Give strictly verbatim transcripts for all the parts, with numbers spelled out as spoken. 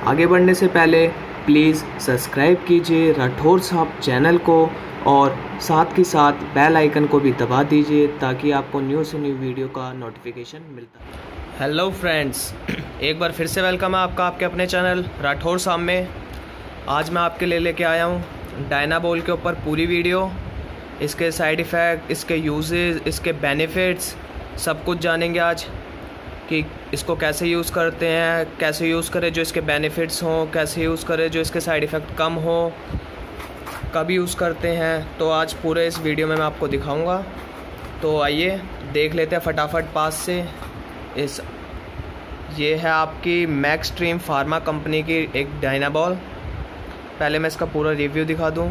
आगे बढ़ने से पहले प्लीज़ सब्सक्राइब कीजिए राठौर साहब चैनल को और साथ ही साथ बेल आइकन को भी दबा दीजिए ताकि आपको न्यू से न्यू वीडियो का नोटिफिकेशन मिलता है। हेलो फ्रेंड्स, एक बार फिर से वेलकम है आपका आपके अपने चैनल राठौर साहब में। आज मैं आपके लिए लेके आया हूँ डायनाबोल के ऊपर पूरी वीडियो, इसके साइड इफ़ेक्ट, इसके यूजेस, इसके बेनिफिट्स सब कुछ जानेंगे आज कि इसको कैसे यूज़ करते हैं, कैसे यूज़ करें जो इसके बेनिफिट्स हों, कैसे यूज़ करें जो इसके साइड इफ़ेक्ट कम हो, कब यूज़ करते हैं। तो आज पूरे इस वीडियो में मैं आपको दिखाऊंगा। तो आइए देख लेते हैं फटाफट पास से। इस ये है आपकी मैक्सट्रीम फार्मा कंपनी की एक डायनाबोल। पहले मैं इसका पूरा रिव्यू दिखा दूं।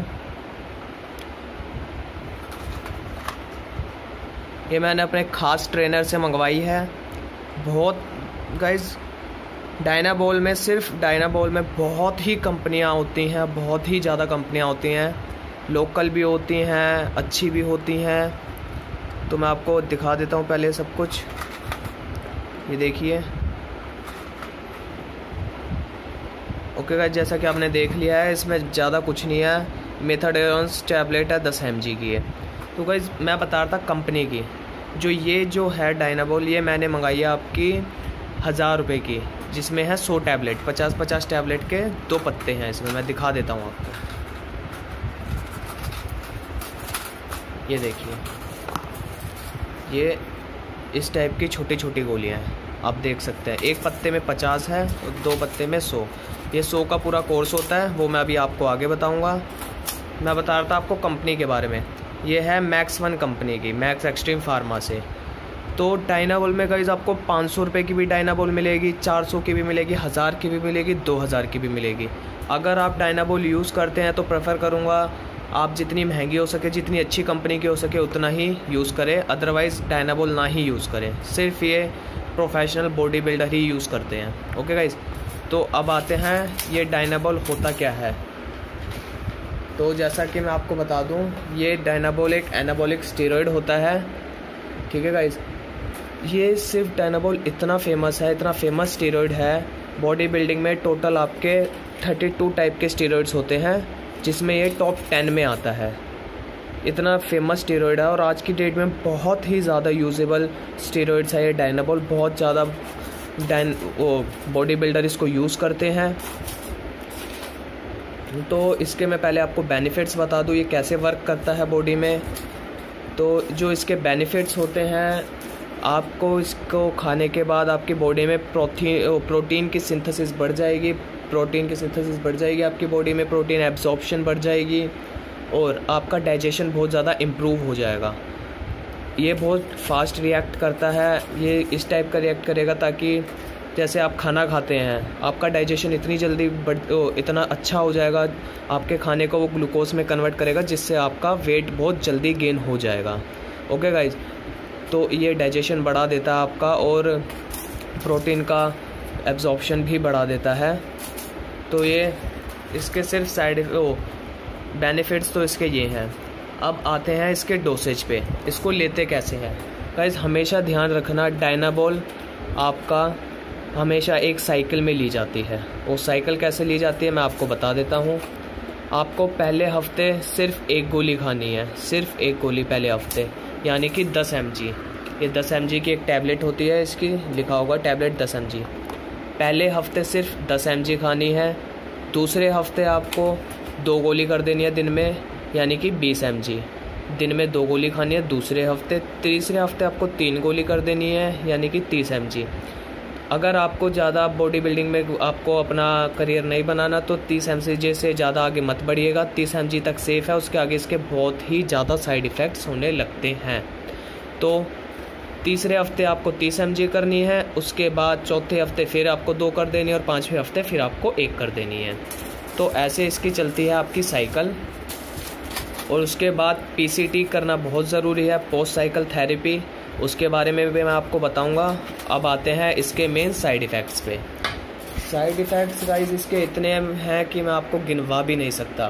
ये मैंने अपने ख़ास ट्रेनर से मंगवाई है। बहुत गाइस, डायनाबोल में सिर्फ डायनाबोल में बहुत ही कंपनियां होती हैं, बहुत ही ज़्यादा कंपनियां होती हैं, लोकल भी होती हैं, अच्छी भी होती हैं। तो मैं आपको दिखा देता हूं पहले सब कुछ। ये देखिए, ओके गाइस, जैसा कि आपने देख लिया है, इसमें ज़्यादा कुछ नहीं है। मेथाडोन्स टैबलेट है, दस एम जी की है। तो गाइस मैं बता रहा था कंपनी की, जो ये जो है डायनाबोल, ये मैंने मंगाई है आपकी हज़ार रुपये की, जिसमें है सौ टैबलेट, पचास पचास टैबलेट के दो पत्ते हैं इसमें। मैं दिखा देता हूँ आपको। ये देखिए, ये इस टाइप की छोटी छोटी गोलियाँ हैं, आप देख सकते हैं। एक पत्ते में पचास है और दो पत्ते में सौ। ये सौ का पूरा कोर्स होता है, वो मैं अभी आपको आगे बताऊँगा। मैं बता रहा था आपको कंपनी के बारे में। ये है मैक्स वन कंपनी की, मैक्स एक्सट्रीम फार्मा से। तो डायनाबोल में गाइस आपको पाँच सौ रुपये की भी डायनाबोल मिलेगी, चार सौ की भी मिलेगी, हज़ार की भी मिलेगी, दो हज़ार की भी मिलेगी। अगर आप डायनाबोल यूज़ करते हैं तो प्रेफर करूँगा आप जितनी महंगी हो सके, जितनी अच्छी कंपनी की हो सके उतना ही यूज़ करें, अदरवाइज़ डायनाबोल ना ही यूज़ करें। सिर्फ ये प्रोफेशनल बॉडी बिल्डर ही यूज़ करते हैं। ओके गाइस, तो अब आते हैं ये डायनाबोल होता क्या है। तो जैसा कि मैं आपको बता दूं, ये डायनाबोल एक एनाबॉलिक स्टेरॉइड होता है। ठीक है गाइस, ये सिर्फ डायनाबोल इतना फेमस है, इतना फेमस स्टेरॉइड है। बॉडी बिल्डिंग में टोटल आपके बत्तीस टाइप के स्टेरॉइड्स होते हैं, जिसमें ये टॉप टेन में आता है। इतना फेमस स्टेरॉइड है और आज की डेट में बहुत ही ज़्यादा यूजेबल स्टेरॉइड्स है ये डायनाबोल। बहुत ज़्यादा डायन वो बॉडी बिल्डर इसको यूज़ करते हैं। तो इसके मैं पहले आपको बेनिफिट्स बता दूँ, ये कैसे वर्क करता है बॉडी में। तो जो इसके बेनिफिट्स होते हैं, आपको इसको खाने के बाद आपकी बॉडी में प्रोटीन प्रोटीन की सिंथेसिस बढ़ जाएगी। प्रोटीन की सिंथेसिस बढ़ जाएगी आपकी बॉडी में, प्रोटीन एब्जॉर्प्शन बढ़ जाएगी और आपका डाइजेशन बहुत ज़्यादा इम्प्रूव हो जाएगा। ये बहुत फास्ट रिएक्ट करता है, ये इस टाइप का रिएक्ट करेगा ताकि जैसे आप खाना खाते हैं, आपका डाइजेशन इतनी जल्दी बढ़ इतना अच्छा हो जाएगा, आपके खाने को वो ग्लूकोज में कन्वर्ट करेगा, जिससे आपका वेट बहुत जल्दी गेन हो जाएगा। ओके गाइज, तो ये डाइजेशन बढ़ा देता है आपका और प्रोटीन का एब्जॉर्प्शन भी बढ़ा देता है। तो ये इसके सिर्फ साइड ओ बेनिफिट्स तो इसके ये हैं। अब आते हैं इसके डोसेज पे, इसको लेते कैसे हैं। गाइज हमेशा ध्यान रखना, डायनाबोल आपका हमेशा एक साइकिल में ली जाती है। वो साइकिल कैसे ली जाती है मैं आपको बता देता हूँ। आपको पहले हफ्ते सिर्फ एक गोली खानी है, सिर्फ एक गोली पहले हफ्ते, यानी कि दस एम जी। ये दस एम जी की एक टैबलेट होती है, इसकी लिखा होगा टैबलेट दस एम जी। पहले हफ्ते सिर्फ दस एम जी खानी है। दूसरे हफ्ते आपको दो गोली कर देनी है दिन में, यानी कि बीस एम जी। दिन में दो गोली खानी है दूसरे हफ्ते। तीसरे हफ्ते आपको तीन गोली कर देनी है, यानी कि तीस एम जी। अगर आपको ज़्यादा बॉडी बिल्डिंग में आपको अपना करियर नहीं बनाना तो तीस एम जी से ज़्यादा आगे मत बढ़िएगा। तीस एम जी तक सेफ़ है, उसके आगे इसके बहुत ही ज़्यादा साइड इफ़ेक्ट्स होने लगते हैं। तो तीसरे हफ्ते आपको तीस एम जी करनी है, उसके बाद चौथे हफ्ते फिर आपको दो कर देनी है और पाँचवें हफ्ते फिर आपको एक कर देनी है। तो ऐसे इसकी चलती है आपकी साइकिल। और उसके बाद पी सी टी करना बहुत ज़रूरी है, पोस्ट साइकिल थेरेपी, उसके बारे में भी मैं आपको बताऊंगा। अब आते हैं इसके मेन साइड इफ़ेक्ट्स पे। साइड इफ़ेक्ट्स गाइस इसके इतने हैं कि मैं आपको गिनवा भी नहीं सकता।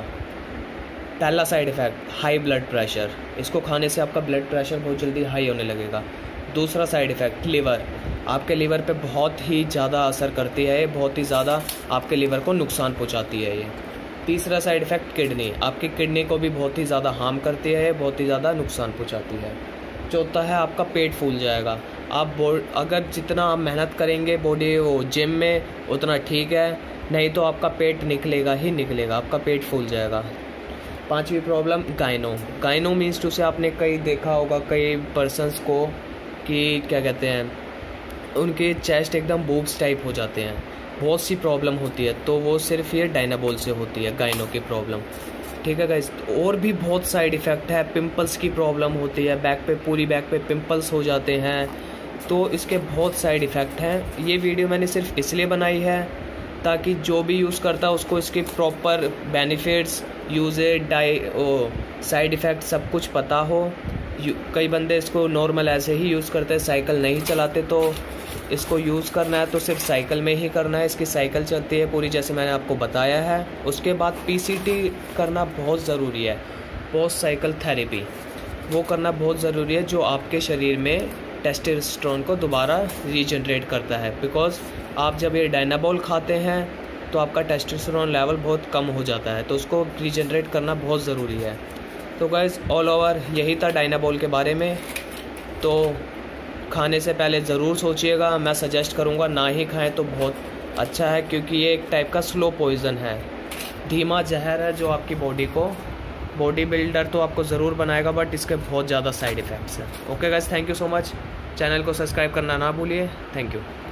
पहला side effect, high blood pressure. इसको खाने से आपका ब्लड प्रेशर बहुत जल्दी हाई होने लगेगा। दूसरा साइड इफ़ेक्ट लीवर, आपके लीवर पे बहुत ही ज़्यादा असर करती है ये, बहुत ही ज़्यादा आपके लीवर को नुकसान पहुंचाती है ये। तीसरा साइड इफ़ेक्ट किडनी, आपकी किडनी को भी बहुत ही ज़्यादा हार्म करती है, बहुत ही ज़्यादा नुकसान पहुंचाती है। चौथा है आपका पेट फूल जाएगा। आप अगर जितना आप मेहनत करेंगे बॉडी वो जिम में उतना ठीक है, नहीं तो आपका पेट निकलेगा ही निकलेगा, आपका पेट फूल जाएगा। पांचवी प्रॉब्लम गाइनो। गाइनो मीन्स टू से आपने कई देखा होगा कई पर्सन्स को कि क्या कहते हैं, उनके चेस्ट एकदम बूब्स टाइप हो जाते हैं, बहुत सी प्रॉब्लम होती है, तो वो सिर्फ ये डायनाबोल से होती है गाइनो की प्रॉब्लम। ठीक है गाइस, और भी बहुत साइड इफ़ेक्ट है। पिंपल्स की प्रॉब्लम होती है, बैक पे पूरी बैक पे पिंपल्स हो जाते हैं, तो इसके बहुत साइड इफ़ेक्ट हैं। ये वीडियो मैंने सिर्फ इसलिए बनाई है ताकि जो भी यूज़ करता है उसको इसके प्रॉपर बेनिफिट्स, यूजेज, डाई ओ साइड इफ़ेक्ट सब कुछ पता हो। कई बंदे इसको नॉर्मल ऐसे ही यूज़ करते हैं, साइकिल नहीं चलाते, तो इसको यूज़ करना है तो सिर्फ साइकिल में ही करना है। इसकी साइकिल चलती है पूरी, जैसे मैंने आपको बताया है। उसके बाद पीसीटी करना बहुत ज़रूरी है, पोस्ट साइकिल थेरेपी, वो करना बहुत ज़रूरी है, जो आपके शरीर में टेस्टोस्टेरोन को दोबारा रीजनरेट करता है। बिकॉज आप जब ये डायनाबोल खाते हैं तो आपका टेस्टोस्टेरोन लेवल बहुत कम हो जाता है, तो उसको रीजनरेट करना बहुत ज़रूरी है। तो गाइस ऑल ओवर यही था डायनाबोल के बारे में। तो खाने से पहले ज़रूर सोचिएगा, मैं सजेस्ट करूँगा ना ही खाएं तो बहुत अच्छा है, क्योंकि ये एक टाइप का स्लो पॉइज़न है, धीमा जहर है जो आपकी बॉडी को, बॉडी बिल्डर तो आपको ज़रूर बनाएगा, बट इसके बहुत ज़्यादा साइड इफ़ेक्ट्स हैं। Okay guys, thank you so much. Channel को सब्सक्राइब करना ना भूलिए। Thank you.